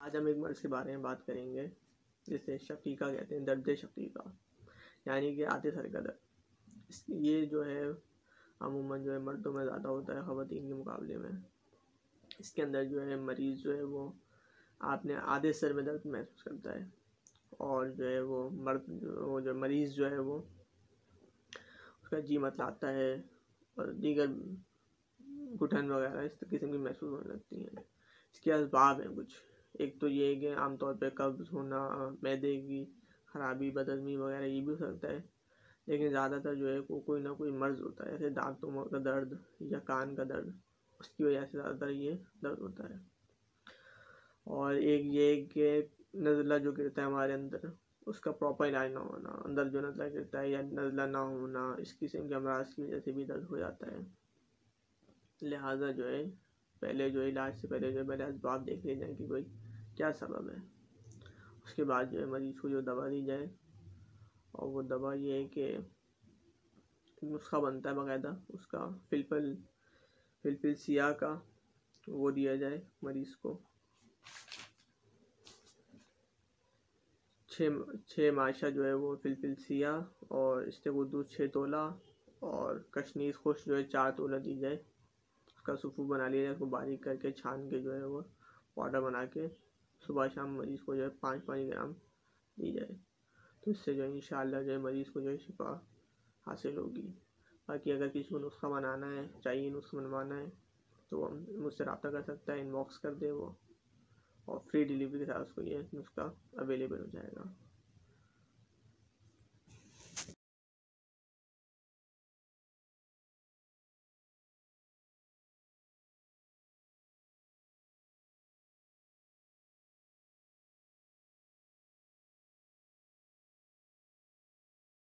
آج ہم ایک مرض کے بارے میں بات کریں گے جسے شقیقہ کہتے ہیں، درد شقیقہ، یعنی کہ آدھے سر کا درد۔ یہ جو ہے عموماً جو ہے مردوں میں زیادہ ہوتا ہے خواتین کے مقابلے میں۔ اس کے اندر جو ہے مریض جو ہے وہ آپ نے آدھے سر میں درد محسوس کرتا ہے، اور جو ہے وہ مریض جو ہے وہ اس کا جی متلاتا ہے اور دیگر گھٹن وغیرہ اس قسم کی محسوس ہونے لگتی ہیں۔ اس کے اسباب ہیں کچھ۔ ایک تو یہ ہے کہ عام طور پہ قبض ہونا، معدے کی خرابی، بدہضمی وغیرہ یہ بھی ہو سکتا ہے، لیکن زیادہ تر جو ہے کوئی نہ کوئی مرض ہوتا ہے، جیسے دانتوں کا درد یا کان کا درد، اس کی وجہ سے زیادہ تر یہ درد ہوتا ہے۔ اور ایک یہ کہ نزلہ جو گرتا ہے ہمارے اندر، اس کا پراپر علاج نہ ہونا، اندر جو نزلہ گرتا ہے یا نزلہ نہ ہونا، اس قسم کے امراض کی وجہ سے بھی درد ہو جاتا ہے۔ لہٰذا جو ہے پہلے جو علاج سے پہلے جو ہے پہلے اسباب دیکھ لیے جائیں کہ کوئی کیا سبب ہے۔ اس کے بعد جو ہے مریض کو جو دوا دی جائے، اور وہ دوا یہ ہے کہ نسخہ بنتا ہے باقاعدہ اس کا فلفل سیاہ کا، وہ دیا جائے مریض کو۔ 6 ماشا جو ہے وہ فلفل سیاہ، اور استغدو 6 تولہ، اور کشنیز خشک جو ہے 4 تولہ دی جائے۔ اس کا سفو بنا لیا جائے، اس کو باریک کر کے چھان کے جو ہے وہ پاؤڈر بنا کے صبح شام مریض کو جو ہے 5 گرام دی جائے، تو اس سے جو ہے انشاءاللہ جو ہے مریض کو جو ہے شفا حاصل ہوگی۔ باقی اگر کسی کو نسخہ بنانا ہے، چاہیے نسخہ بنوانا ہے، تو وہ مجھ سے رابطہ کر سکتا ہے، انباکس کر دے وہ، اور فری ڈیلیوری کے ساتھ اس کو یہ نسخہ اویلیبل ہو جائے گا۔